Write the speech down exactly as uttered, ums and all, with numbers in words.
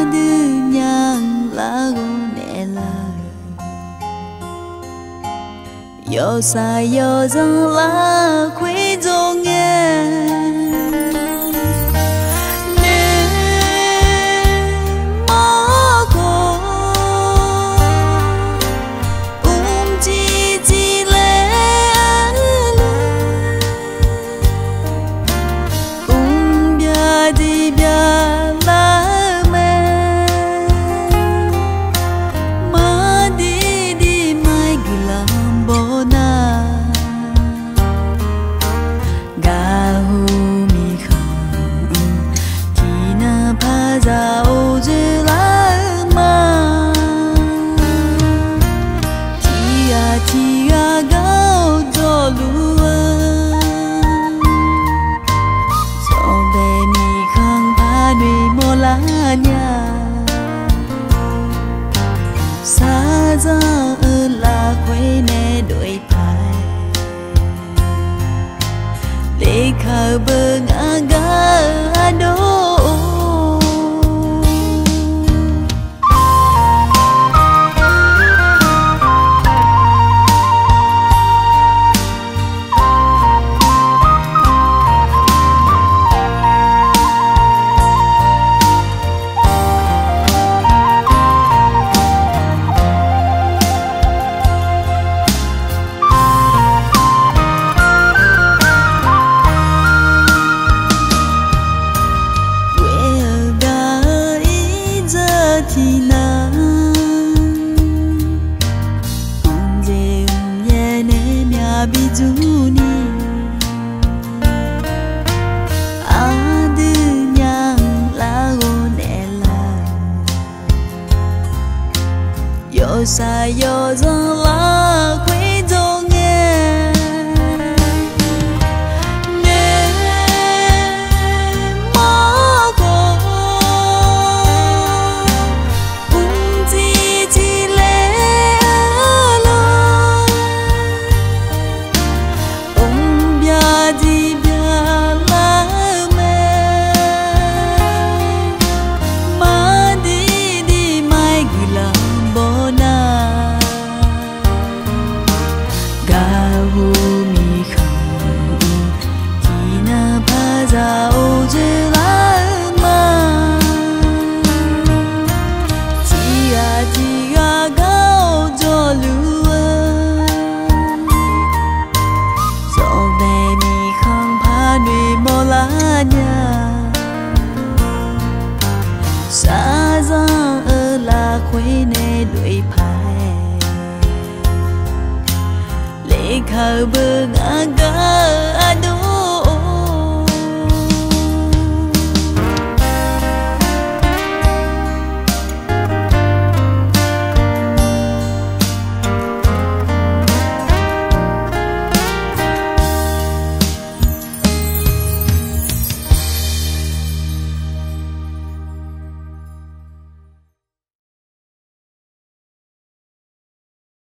yo sa yo dâng lá khuấy dô nghe nên mơ cô um chi chi lệ um bia di bia la mê mơ đi đi mai gula bona gahu mi khang tina phaza oje la ma tia tia gao do lu so be mi khang pha nui mo la nya sa za la quê nè đôi phải để khờ bơ ngã gà đô thì na um je um ye ne mya bi ju ni a de nyang la go ne la yo sa yo zong la khuấy dô nghe ra ô dê la ma tia tia gao cho lúa do bé mi khang pha nui mò la nha sa ra ở la khuấy nè đuổi phải lệ khờ bơ ngã gà đôi